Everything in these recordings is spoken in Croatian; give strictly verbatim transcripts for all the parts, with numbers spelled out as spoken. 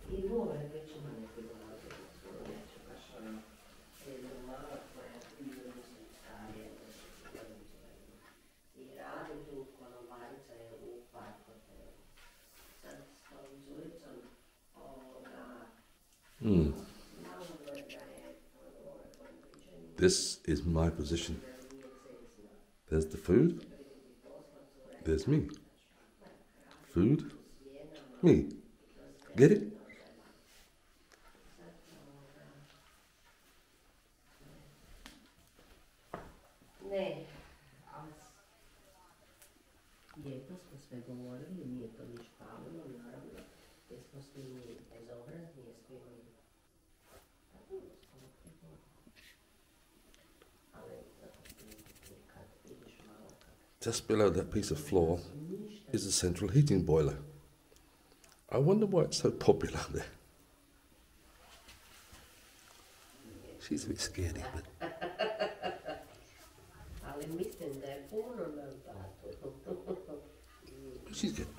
Mm. This is my position. There's the food. There's me. Food. Me. Get it? Ne, ali lijepo smo sve govorili, nije to niš pametno, naravno, jer smo svi mi bezobrazni, jer svi mi... Ali kad vidiš malo kako... Just below that piece of floor is the central heating boiler. I wonder why it's so popular there. She's a bit scaredy, but... Ali mislim da je puno nam tato. She's good.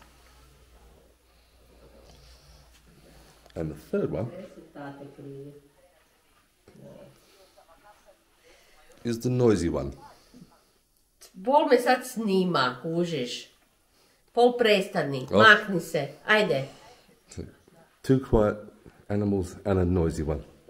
And the third one is the noisy one. Bol me sad snima, kužiš. Pol prestani, Oh. mahni se, ajde. Two quiet animals and a noisy one.